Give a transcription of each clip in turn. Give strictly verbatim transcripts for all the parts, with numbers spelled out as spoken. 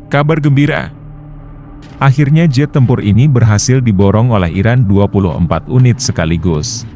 Kabar gembira! Akhirnya jet tempur ini berhasil diborong oleh Iran dua puluh empat unit sekaligus.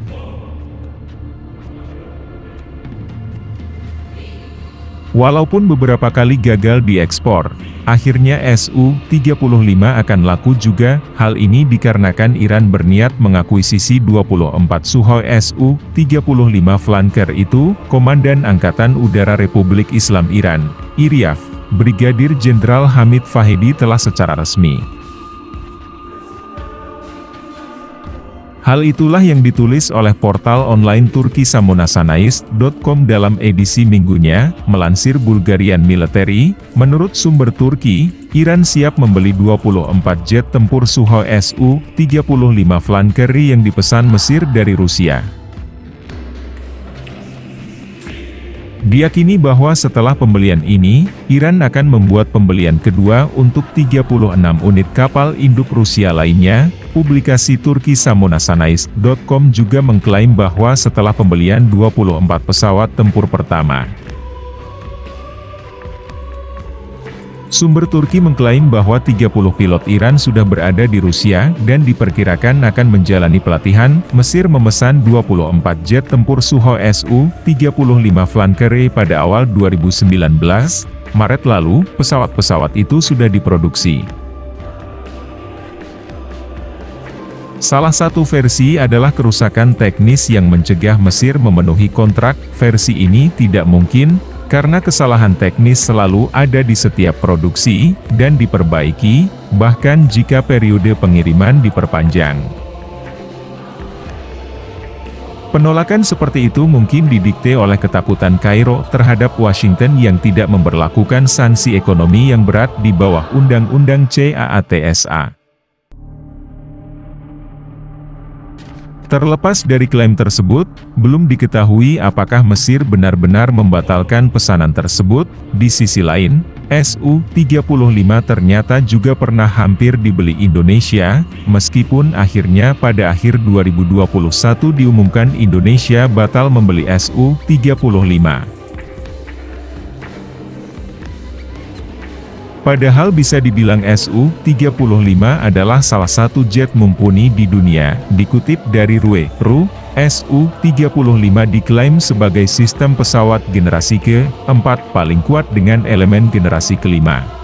Walaupun beberapa kali gagal diekspor, akhirnya S U tiga puluh lima akan laku juga. Hal ini dikarenakan Iran berniat mengakuisisi dua puluh empat Sukhoi S U tiga puluh lima flanker itu. Komandan Angkatan Udara Republik Islam Iran, I R I A F, Brigadir Jenderal Hamid Fahidi telah secara resmi. Hal itulah yang ditulis oleh portal online Turki Samonasanais dot com dalam edisi minggunya, melansir Bulgarian Military. Menurut sumber Turki, Iran siap membeli dua puluh empat jet tempur Sukhoi S U tiga puluh lima flanker yang dipesan Mesir dari Rusia. Diyakini bahwa setelah pembelian ini, Iran akan membuat pembelian kedua untuk tiga puluh enam unit kapal induk Rusia lainnya. Publikasi Turki Samonasanais dot com juga mengklaim bahwa setelah pembelian dua puluh empat pesawat tempur pertama, sumber Turki mengklaim bahwa tiga puluh pilot Iran sudah berada di Rusia dan diperkirakan akan menjalani pelatihan. Mesir memesan dua puluh empat jet tempur Sukhoi S U tiga puluh lima flanker pada awal dua ribu sembilan belas. Maret lalu, pesawat-pesawat itu sudah diproduksi. Salah satu versi adalah kerusakan teknis yang mencegah Mesir memenuhi kontrak. Versi ini tidak mungkin, karena kesalahan teknis selalu ada di setiap produksi, dan diperbaiki, bahkan jika periode pengiriman diperpanjang. Penolakan seperti itu mungkin didikte oleh ketakutan Kairo terhadap Washington yang tidak memberlakukan sanksi ekonomi yang berat di bawah Undang-Undang CAATSA. Terlepas dari klaim tersebut, belum diketahui apakah Mesir benar-benar membatalkan pesanan tersebut. Di sisi lain, S U tiga puluh lima ternyata juga pernah hampir dibeli Indonesia, meskipun akhirnya pada akhir dua ribu dua puluh satu diumumkan Indonesia batal membeli S U tiga puluh lima. Padahal bisa dibilang S U tiga puluh lima adalah salah satu jet mumpuni di dunia. Dikutip dari Rue punto ru, S U tiga puluh lima diklaim sebagai sistem pesawat generasi ke-empat paling kuat dengan elemen generasi kelima.